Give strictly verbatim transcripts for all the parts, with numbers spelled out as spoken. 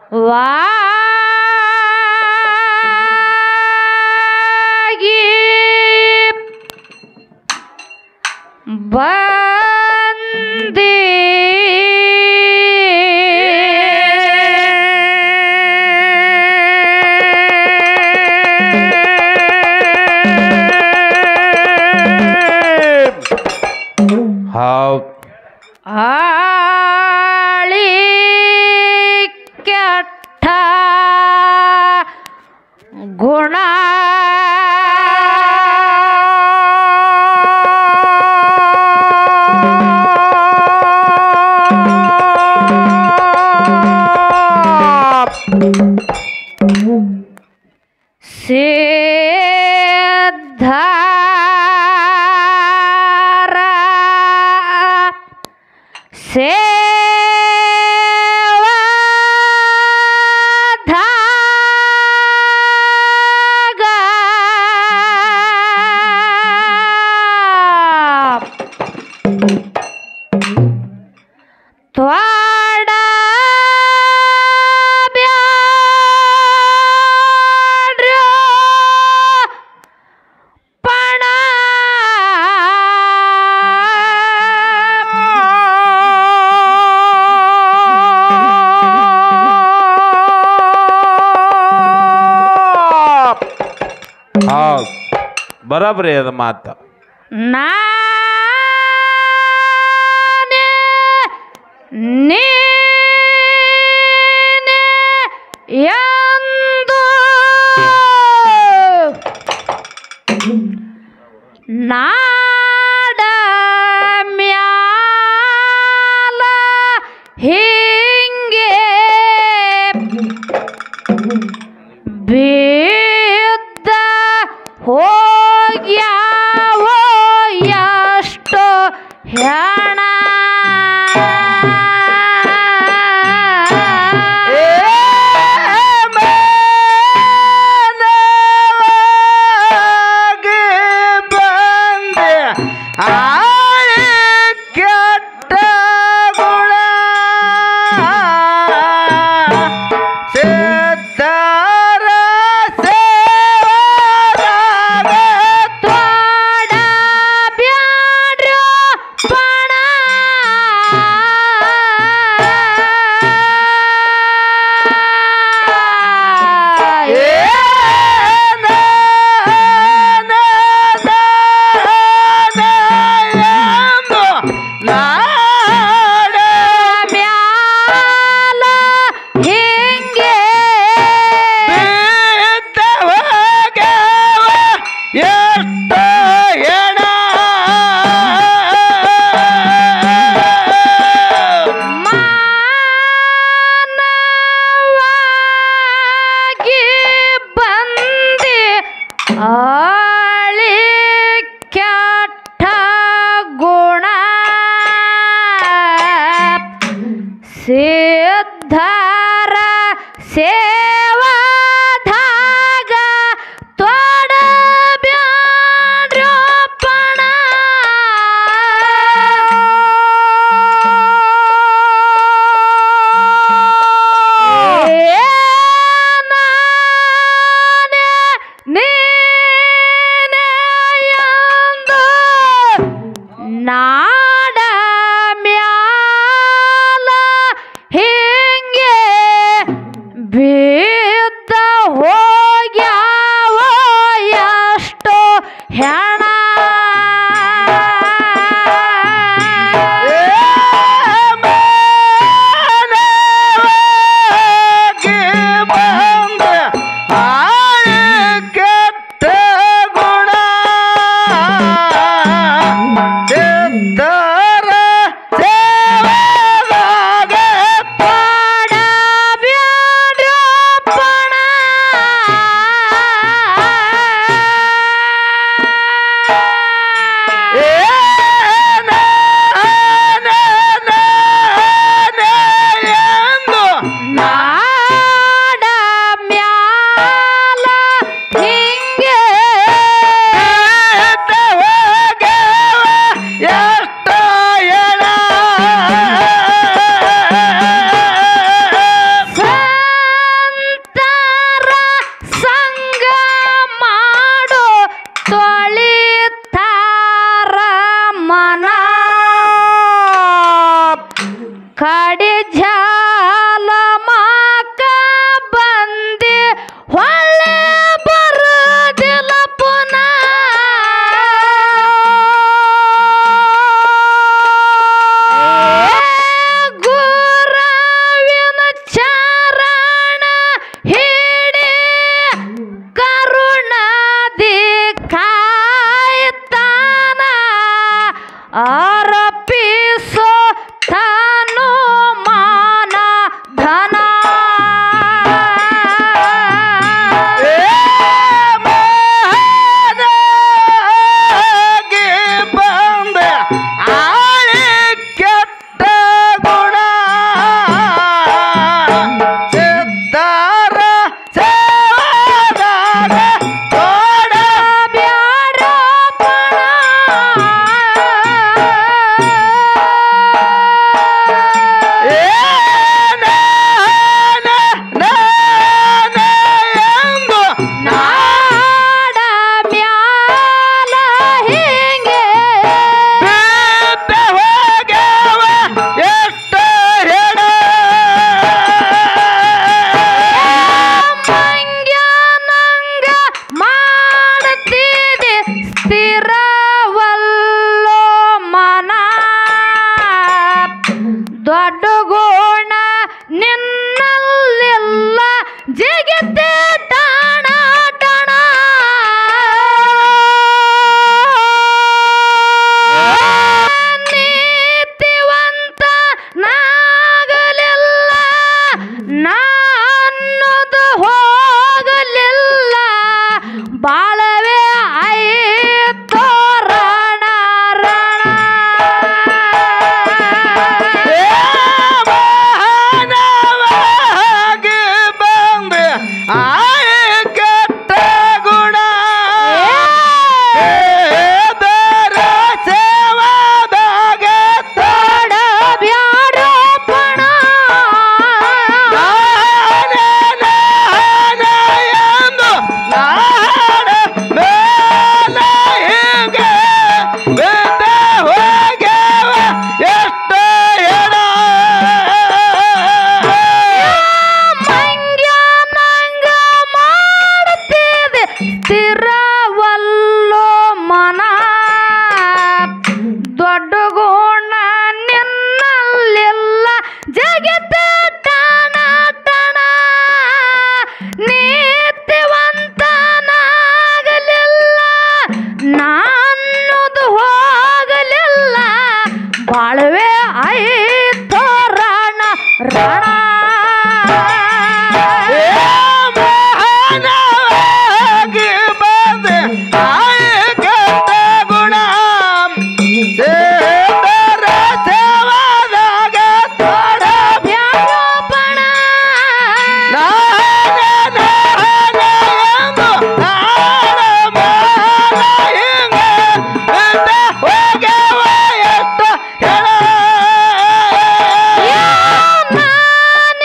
ವಾಗಿ ಬಂದಿ ಹೌದು ಆಳಿ ಕೆಟ್ಟ ಗುಣ ಸಿದ್ಧಾರ ಸೇವಧಾಗ ತ್ವಾಡ ಬ್ಯಾಡ್ರ್ಯೋ ಪಣ ಹೌದು ಬರಾಬರಿ ಅದ ಮಾತ ನಾನೇ ನೀನೇ ಎಂದು ನಾಡ ಮ್ಯಾಲ ಹಿಂಗೆ ಬಿದ್ದ ಹೋಗ್ಯಾವೋ ಎಷ್ಟು ಹೆಣ ಆಳಿ ಕೆಟ್ಟ ಗುಣ ಸಿದ್ಧಾರ ಸೇವಧಾಗ ತೋಡ ಬ್ಯಾಡ್ರ್ಯೋ ಪಣ ನಾಡ ಮ್ಯಾಲ ಹಿಂಗೆ ಬಿದ್ದ ಮಾಡಿ ಜಾಲ ಮಾಕ ಬಂದಿ ಹೊಳ್ಳೆ ಬರುದಿಲ್ಲ ಪುನಃ ಗುರವಿನ ಚರಣ ಹಿಡಿ ಕರುಣದಿ ಕಾಯ್ತಾನ ಆರಪಿಸೋ ತಾನು ಮಾನ ಧನ ಬಂದ ಆಳಿ ಕೆಟ್ಟ ಗುಣ ಸಿದ್ಧಾರ ಸೇವಾದಾಗ ತೋಡ ಬ್ಯಾಡ ಪಣ ಎಂದು ನಾಡ ಮ್ಯಾಲ ಹಿಂಗೆ ಬಿದ್ದ ಹೋಗ್ಯಾವ ಎಷ್ಟು ಹೆಣ ಮಂಗ್ಯ ನಂಗ ಮಾಡ್ತಿದೆ ಸ್ಥಿರವಲ್ಲೋ ಮನ ದೊಡ್ಡ ಗುಣ ನಿನ್ನಲ್ಲಿಲ್ಲ ಜಿಗಿತೆ ಟಾಣ ಟಾಣ ನೀತಿವಂತ ನಾಗಲಿಲ್ಲ ನಾನ್ನೋದು ಹೋಗಲಿಲ್ಲ ಬಾಳವೇ ಆಯಿತೋ ರಣ ರಣ ಮಾನವಾಗಿ ಬಂದ ಆಯ ಕೆಟ್ಟ ಗುಣ ದರ ಸೇವಾದಾಗ ತೋಡ ಬ್ಯಾಡ ಪಣ ಎಂದು ನಾಡ ಮೇಲ ಹಿಂಗೆ ಬಿದ್ದ ಹೋಗ್ಯಾವ ಎಷ್ಟು ಹೆಣ ಮಂಗ್ಯ ನಂಗ ಮಾಡ್ತಿದೆ ಸ್ಥಿರವಲ್ಲೋ ಮನ ದೊಡ್ಡ ಗುಣ ನಿನ್ನಲ್ಲಿಲ್ಲ ಜಗತ್ತ ಟಣ ಟಣ ನೀತಿವಂತನಾಗಲಿಲ್ಲ ನಾನ್ನೋದು ಹೋಗಲಿಲ್ಲ ಬಾಳುವೆ ಆಯಿತೋ ರಣ ರಣ ಮಾನವಾಗಿ ಬಂದ ಆಯ ಕೆಟ್ಟ ಗುಣ ಸೇತರ ಸೇವಾದಾಗ ತೋಡ ಬ್ಯಾಡ ಪಣ ನಾನ ನಾನ ಎಂದು ನಾಡ ಮಾನ ಹಿಂಗೆ ಬಿದ್ದ ಹೋಗ್ಯಾವ ಎಷ್ಟು ಹೆಣ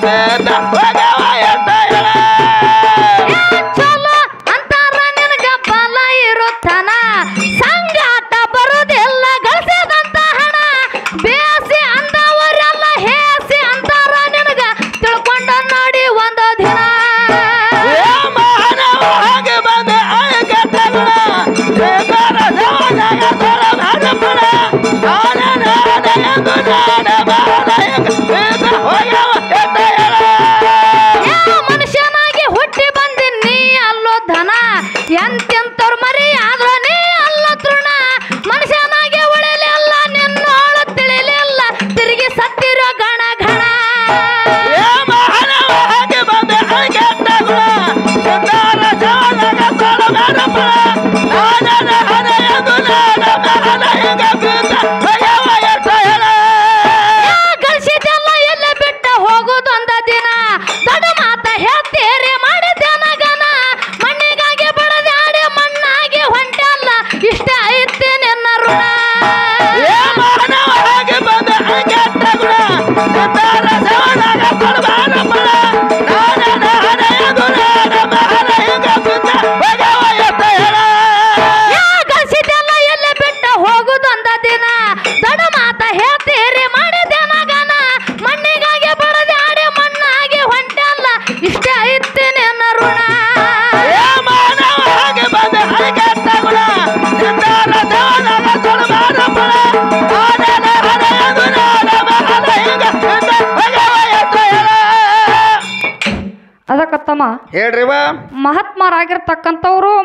ಬೇಡ ಹೋಗವ ಎಟ್ಟ ಹೇಳ ಏ ಚಲೋ ಅಂತಾರ ನಿನಗ ಬಲ ಇರುತ್ತಾನ ಸಂಗಾಟ ಬರುದಿಲ್ಲ ಗಳಿಸಿದಂತ ಹಣ ಬೇಸಿ ಅಂದವರೆಲ್ಲ ಹೇಸಿ ಅಂತಾರ ನಿನಗ ತಿಳ್ಕೊಂಡ ನೋಡಿ ಒಂದು ದಿನ ಏ ಮಾನವ ಹಾಗೆ ಬಂದೆ ಆಯ ಕೆಟ್ಟ ಗುಣ ಬೇಕಾರ ಸಮಾಜಾಗ ತೊಳ ಮಾಡಪಣ ನಾನ ನಾನ ಎಂದು ನಾನ ಬಾಲಯಕ ಬೇಡ ಹೋಗವ ಎಟ್ಟ ಹೇಳ ಯಾವ ಮನುಷ್ಯನಾಗಿ ಹುಟ್ಟಿ ಬಂದಿ ನೀ ಅಲ್ಲೋ ಧನ ಎಂತೆಂತವ್ರ ಮರಿ ಆದ್ರ ನೀ ಅಲ್ಲ ತೃಣ ಮನುಷ್ಯನಾಗಿ ಉಳಿಲಿಲ್ಲ ನಿನ್ನೋಳು ತಿಳಿಲಿಲ್ಲ ತಿರುಗಿ ಸತ್ತಿರೋ ಗಣ ಗಣ ಏ ಮಾನವ ಹಾಗೆ ಬಂದೆ ಆಯ ಕೆಟ್ಟ ಗುಣ ಸುಂದರ ಸಮಾಜಾಗ ತೊಳ ಮಾಡಪಣ ನಾನ ನಾನ ಎಂದು ನಾನ ಬಾಲಯಕ ಬೇಡ ಹೋಗವ ಎಟ್ಟ ಹೇಳ ಯಾ ಗಳಿಸಿದೆಲ್ಲ ಎಲ್ಲ ಬಿಟ್ಟ ಹೋಗುದೊಂದ ದಿನ ದೊಡ್ಡ ಮಾತ ಹೇಳ್ತೀರಿ ಮಾಡಿದ್ದೇನ ಗನ ಮಣ್ಣಿಗಾಗಿ ಬಡದಾಡಿ ಮಣ್ಣಾಗಿ ಹೊಂಟಲ್ಲ ಇಷ್ಟೇ ಐತಿ ನಿನ್ನ ಋಣ ಏ ಮಾನವ ಹಾಗೆ ಬಂದೆ ಆಯ ಕೆಟ್ಟ ಗುಣ ಸುಂದರ ಸಮಾಜಾಗ ತೊಳ ಮಾಡಪಣ ನಾನ ನಾನ ಎಂದು ನಾನ ಬಾಲಯಕ ಬೇಡ ಹೋಗವ ಎಟ್ಟ ಹೇಳ ಯಾ ಗಳಿಸಿದೆಲ್ಲ ಎಲ್ಲ ಬಿಟ್ಟ ಹೋಗುದೊಂದ ದಿನ ದೊಡ್ಡ ಮಾತ ಹೇಳ್ತೀರಿ ಮಾಡಿದ್ದೇನ ಗನ ಮಣ್ಣಿಗಾಗಿ ಬಡದಾಡಿ ಮಣ್ಣಾಗಿ ಹೊಂಟಲ್ಲ ಇಷ್ಟೇ ಐತಿ ನಿನ್ನ ಋಣ ಏ ಮಾನವ ಹಾಗೆ ಬಂದೆ ಆಯ ಕೆಟ್ಟ ಗುಣ ಸುಂದರ ಸಮಾಜಾಗ ತೊಳ ಮಾಡಪಣ ನಾನ ನಾನ ಎಂದು ನಾನ ಬಾಲಯಕ ಬೇಡ ಹೋಗವ ಎಟ್ಟ ಹೇಳ ಅದಕ್ಕತ್ತಮ್ಮ ಹೇಳ್ರಿವ ಮಹಾತ್ಮರಾಗಿರ್ತಕ್ಕಂಥವ್ರು